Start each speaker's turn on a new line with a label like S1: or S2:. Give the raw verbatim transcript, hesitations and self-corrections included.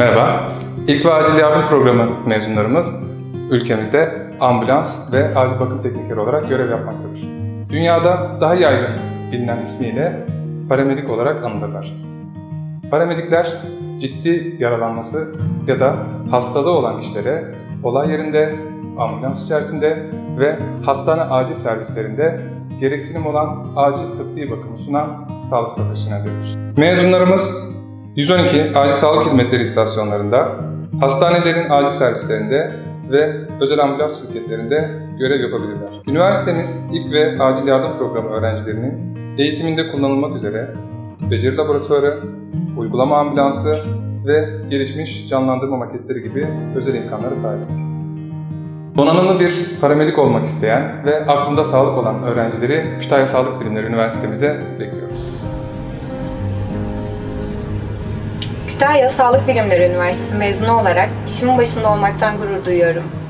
S1: Merhaba, İlk ve Acil Yardım Programı mezunlarımız ülkemizde ambulans ve acil bakım teknikeri olarak görev yapmaktadır. Dünyada daha yaygın bilinen ismiyle paramedik olarak anılırlar. Paramedikler ciddi yaralanması ya da hastalığı olan kişilere olay yerinde, ambulans içerisinde ve hastane acil servislerinde gereksinim olan acil tıbbi bakımı sunan sağlık profesyonelleridir. Mezunlarımız yüz on iki acil sağlık hizmetleri istasyonlarında, hastanelerin acil servislerinde ve özel ambulans şirketlerinde görev yapabilirler. Üniversitemiz ilk ve acil yardım programı öğrencilerinin eğitiminde kullanılmak üzere beceri laboratuvarı, uygulama ambulansı ve gelişmiş canlandırma maketleri gibi özel imkanlara sahiptir. Donanımlı bir paramedik olmak isteyen ve aklında sağlık olan öğrencileri Kütahya Sağlık Bilimleri Üniversitemize bekliyoruz.
S2: Kütahya Sağlık Bilimleri Üniversitesi mezunu olarak işimin başında olmaktan gurur duyuyorum.